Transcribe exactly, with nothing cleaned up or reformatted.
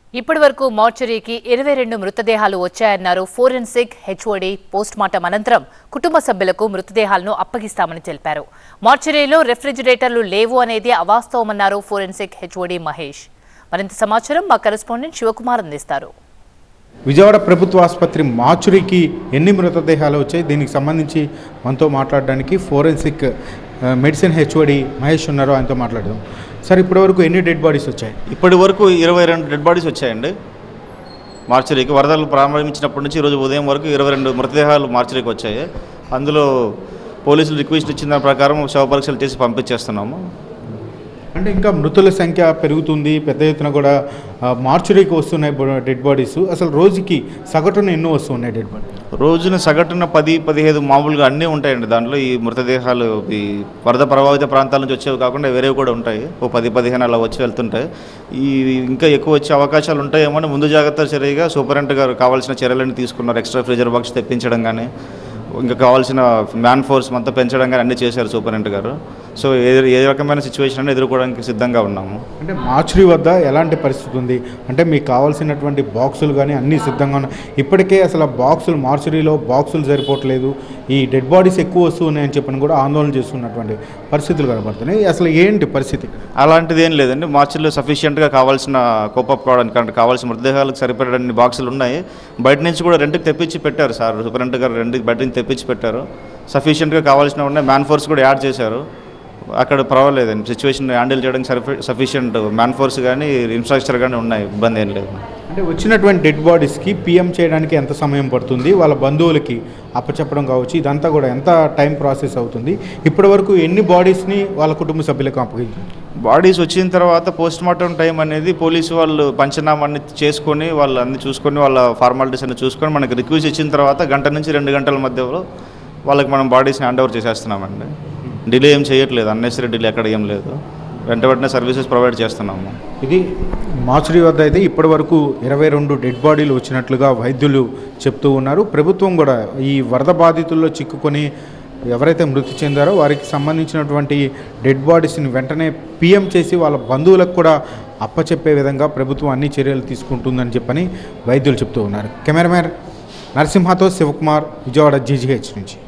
ఇప్పటి వరకు మార్చరీకి ఇరవై రెండు మృతదేహాలు వచ్చాయన్నారు ఫోరెన్సిక్ హెచ్ఓడి. పోస్ట్ మార్టం అనంతరం కుటుంబ సభ్యులకు మృతదేహాలను అప్పగిస్తామని తెలిపారు. మార్చరీలో రెఫ్రిజిరేటర్లు లేవు అనేది అవాస్తవమన్నారు ఫోరెన్సిక్ హెచ్ఓడి మహేష్. మరింత సమాచారం మా కరెస్పాండెంట్ శివకుమార్ అందిస్తారు. విజయవాడ ప్రభుత్వ ఆసుపత్రి మార్చురీకి ఎన్ని మృతదేహాలు వచ్చాయి, దీనికి సంబంధించి మనతో మాట్లాడడానికి ఫోరెన్సిక్ మెడిసిన్ హెచ్ఓడి మహేష్ ఉన్నారు. ఆయనతో మాట్లాడదాం. సార్, ఇప్పటి వరకు ఎన్ని డెడ్ బాడీస్ వచ్చాయి? ఇప్పటి వరకు ఇరవై రెండు డెడ్ బాడీస్ వచ్చాయండి మార్చరీకి. వరదలు ప్రారంభించినప్పటి నుంచి ఈరోజు ఉదయం వరకు ఇరవై రెండు మృతదేహాలు మార్చరీకి వచ్చాయి. అందులో పోలీసులు రిక్వెస్ట్ ఇచ్చిన దాని ప్రకారం శవ పరీక్షలు చేసి పంపించేస్తున్నాము. అంటే ఇంకా మృతుల సంఖ్య పెరుగుతుంది, పెద్ద ఎత్తున కూడా మార్చురీకి వస్తున్నాయి డెడ్ బాడీస్. అసలు రోజుకి సగటున ఎన్నో వస్తున్నాయి డెడ్ బాడీ? రోజున సగటున పది పదిహేను మామూలుగా అన్నీ ఉంటాయండి. దాంట్లో ఈ మృతదేహాలు ఈ వరద ప్రభావిత ప్రాంతాల నుంచి వచ్చేవి కాకుండా వేరేవి కూడా ఉంటాయి. ఓ పది పదిహేను అలా వచ్చి వెళ్తుంటాయి. ఈ ఇంకా ఎక్కువ వచ్చే అవకాశాలు ఉంటాయేమో అని ముందు జాగ్రత్త చర్యగా సూపరింటెండెంట్ గారు కావాల్సిన చర్యలన్నీ తీసుకున్నారు. ఎక్స్ట్రా ఫ్రీజర్ బాక్స్ తెప్పించడం కానీ, ఇంకా కావాల్సిన మ్యాన్ ఫోర్స్ అంతా పెంచడం కానీ అన్నీ చేశారు సూపరింటెండెంట్ గారు. సో ఏ ఏ రకమైన సిచ్యువేషన్ అని ఎదుర్కోవడానికి సిద్ధంగా ఉన్నాము. అంటే మార్చురీ వద్ద ఎలాంటి పరిస్థితి ఉంది? అంటే మీకు కావాల్సినటువంటి బాక్సులు కానీ అన్నీ సిద్ధంగా ఉన్నాయి. ఇప్పటికే అసలు బాక్సులు మార్చురీలో బాక్సులు సరిపోవట్లేదు, ఈ డెడ్ బాడీస్ ఎక్కువ వస్తున్నాయని చెప్పని కూడా ఆందోళన చేస్తున్నటువంటి పరిస్థితులు కనబడుతున్నాయి. అసలు ఏంటి పరిస్థితి? అలాంటిది ఏం లేదండి. మార్చురీలో సఫిషియెంట్గా కావాల్సిన కోపప్ కావడానికి అంటే కావాల్సిన మృతదేహాలకు సరిపడని బాక్సులు ఉన్నాయి. బయట నుంచి కూడా రెండుకి తెప్పించి పెట్టారు సార్ సూపరింటెండెంట్ గారు. రెండుకి బయట నుంచి తెప్పించి పెట్టారు. సఫిషియెంట్గా కావాల్సిన ఉన్నాయి. మ్యాన్ ఫోర్స్ కూడా యాడ్ చేశారు. అక్కడ పర్వాలేదండి, సిచ్యువేషన్ హ్యాండిల్ చేయడానికి సరిపి సఫిషియెంట్ మ్యాన్ ఫోర్స్ కానీ ఇన్ఫ్రాస్ట్రక్చర్ కానీ ఉన్నాయి, ఇబ్బంది ఏం లేదు. అంటే వచ్చినటువంటి డెడ్ బాడీస్కి పిఎం చేయడానికి ఎంత సమయం పడుతుంది? వాళ్ళ బంధువులకి అప్పచెప్పడం కావచ్చు, ఇదంతా కూడా ఎంత టైం ప్రాసెస్ అవుతుంది? ఇప్పటి వరకు ఎన్ని బాడీస్ని వాళ్ళ కుటుంబ సభ్యులకు అప్పగించారు? బాడీస్ వచ్చిన తర్వాత పోస్ట్ మార్టం టైం అనేది పోలీసు వాళ్ళు పంచనామాన్ని చేసుకొని వాళ్ళు అన్ని చూసుకొని వాళ్ళ ఫార్మాలిటీస్ అన్ని చూసుకొని మనకి రిక్వెస్ట్ ఇచ్చిన తర్వాత గంట నుంచి రెండు గంటల మధ్యలో వాళ్ళకి మనం బాడీస్ని హ్యాండ్ ఓవర్ చేసేస్తున్నామండి. డిలే ఏం చేయట్లేదు, అన్నెసరీ డిలే ఎక్కడ ఏం లేదు. వెంట వెంటనే సర్వీసెస్ ప్రొవైడ్ చేస్తున్నాము. ఇది మార్చురీ వద్ద అయితే ఇప్పటి వరకు ఇరవై రెండు డెడ్ బాడీలు వచ్చినట్లుగా వైద్యులు చెప్తూ ఉన్నారు. ప్రభుత్వం కూడా ఈ వరద బాధితుల్లో చిక్కుకొని ఎవరైతే మృతి చెందారో వారికి సంబంధించినటువంటి డెడ్ బాడీస్ని వెంటనే పిఎం చేసి వాళ్ళ బంధువులకు కూడా అప్పచెప్పే విధంగా ప్రభుత్వం అన్ని చర్యలు తీసుకుంటుందని చెప్పని వైద్యులు చెప్తూ ఉన్నారు. కెమెరామెన్ నరసింహతో శివకుమార్, విజయవాడ జీజీహెచ్ నుంచి.